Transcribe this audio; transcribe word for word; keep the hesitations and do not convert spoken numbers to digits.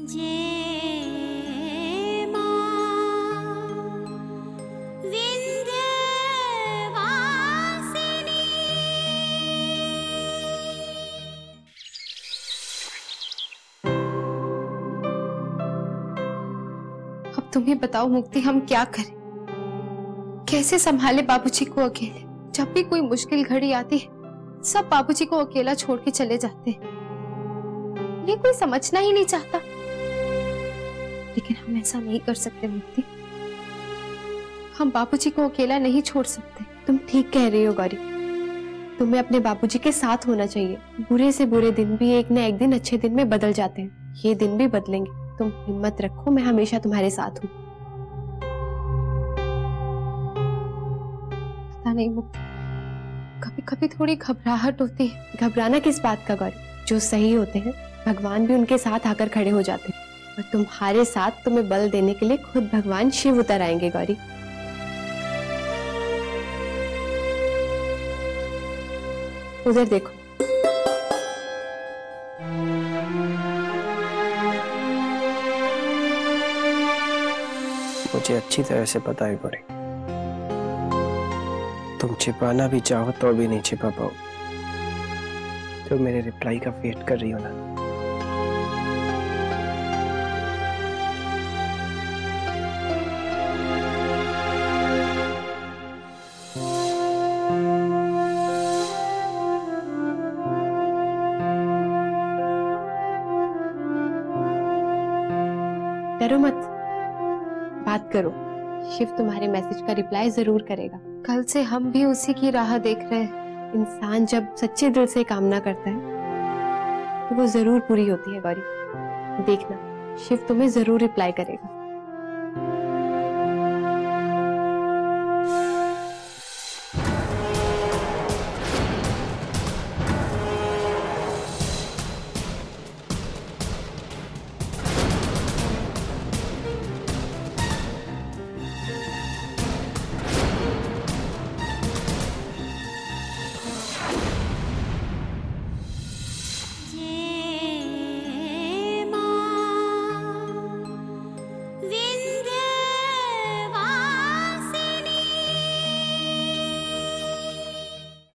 अब तुम्हें बताओ मुक्ति, हम क्या करें? कैसे संभाले बाबूजी को अकेले? जब भी कोई मुश्किल घड़ी आती है सब बाबूजी को अकेला छोड़ के चले जाते हैं। ये कोई समझना ही नहीं चाहता। लेकिन हम ऐसा नहीं कर सकते मुक्ति, हम बाबूजी को अकेला नहीं छोड़ सकते। तुम ठीक कह रही हो गौरी, तुम्हें अपने बाबूजी के साथ होना चाहिए। बुरे से बुरे दिन भी एक न एक दिन अच्छे दिन में बदल जाते हैं, ये दिन भी बदलेंगे। तुम हिम्मत रखो, मैं हमेशा तुम्हारे साथ हूँ। पता नहीं मुक्ति, कभी कभी थोड़ी घबराहट होती है। घबराना किस बात का गौरी? जो सही होते हैं भगवान भी उनके साथ आकर खड़े हो जाते हैं, और तुम्हारे साथ तुम्हें बल देने के लिए खुद भगवान शिव उतर आएंगे गौरी। उधर देखो। मुझे अच्छी तरह से पता है गौरी, तुम छिपाना भी चाहो तो भी नहीं छिपा पाओ। तुम मेरे रिप्लाई का वेट कर रही हो ना? डरो मत, बात करो। शिव तुम्हारे मैसेज का रिप्लाई जरूर करेगा। कल से हम भी उसी की राह देख रहे हैं। इंसान जब सच्चे दिल से कामना करता है तो वो जरूर पूरी होती है गौरी। देखना, शिव तुम्हें जरूर रिप्लाई करेगा।